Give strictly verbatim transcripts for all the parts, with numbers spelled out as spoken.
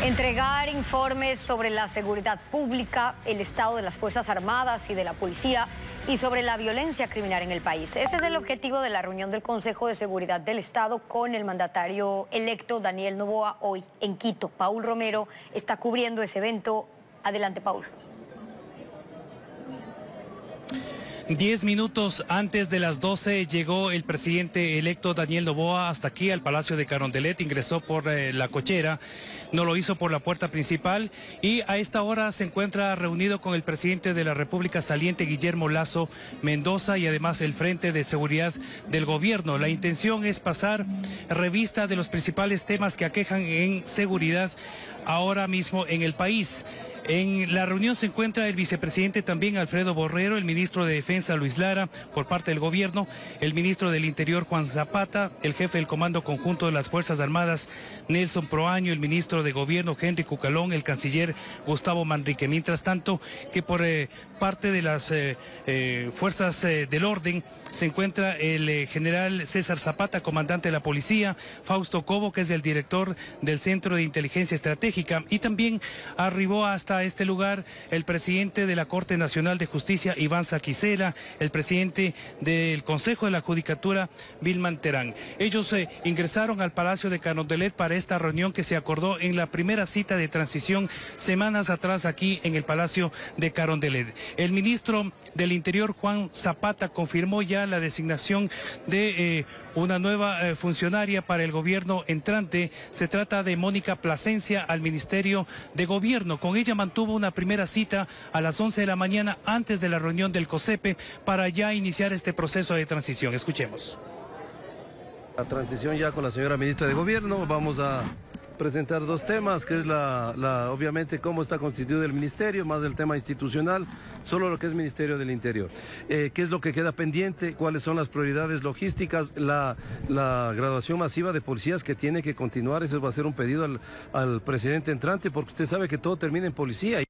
Entregar informes sobre la seguridad pública, el estado de las Fuerzas Armadas y de la policía y sobre la violencia criminal en el país. Ese es el objetivo de la reunión del Consejo de Seguridad del Estado con el mandatario electo Daniel Noboa hoy en Quito. Paul Romero está cubriendo ese evento. Adelante, Paul. Diez minutos antes de las doce llegó el presidente electo Daniel Noboa hasta aquí al Palacio de Carondelet, ingresó por eh, la cochera, no lo hizo por la puerta principal y a esta hora se encuentra reunido con el presidente de la República saliente, Guillermo Lasso Mendoza, y además el Frente de Seguridad del Gobierno. La intención es pasar revista de los principales temas que aquejan en seguridad ahora mismo en el país. En la reunión se encuentra el vicepresidente también Alfredo Borrero, el ministro de Defensa Luis Lara por parte del gobierno, el ministro del Interior Juan Zapata, el jefe del Comando Conjunto de las Fuerzas Armadas Nelson Proaño, el ministro de Gobierno Henry Cucalón, el canciller Gustavo Manrique. Mientras tanto, que por eh, parte de las eh, eh, fuerzas eh, del orden se encuentra el eh, general César Zapata, comandante de la policía, Fausto Cobo, que es el director del Centro de Inteligencia Estratégica, y también arribó hasta este lugar el presidente de la Corte Nacional de Justicia, Iván Saquicela, el presidente del Consejo de la Judicatura, Vilman Terán. Ellos eh, ingresaron al Palacio de Carondelet para esta reunión que se acordó en la primera cita de transición semanas atrás aquí en el Palacio de Carondelet. El ministro del Interior, Juan Zapata, confirmó ya la designación de eh, una nueva eh, funcionaria para el gobierno entrante. Se trata de Mónica Plasencia al Ministerio de Gobierno. Con ella mantuvo una primera cita a las once de la mañana antes de la reunión del COSEPE para ya iniciar este proceso de transición. Escuchemos. La transición ya con la señora ministra de Gobierno, vamos a presentar dos temas, que es la, la obviamente cómo está constituido el ministerio, más el tema institucional, solo lo que es Ministerio del Interior. Eh, ¿Qué es lo que queda pendiente? ¿Cuáles son las prioridades logísticas? La, la graduación masiva de policías que tiene que continuar, eso va a ser un pedido al, al presidente entrante, porque usted sabe que todo termina en policía.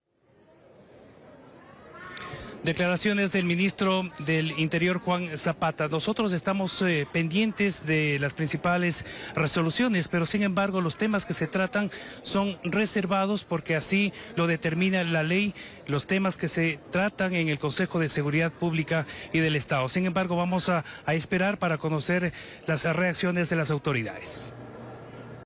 Declaraciones del ministro del Interior, Juan Zapata. Nosotros estamos eh, pendientes de las principales resoluciones, pero sin embargo los temas que se tratan son reservados porque así lo determina la ley, los temas que se tratan en el Consejo de Seguridad Pública y del Estado. Sin embargo, vamos a, a esperar para conocer las reacciones de las autoridades.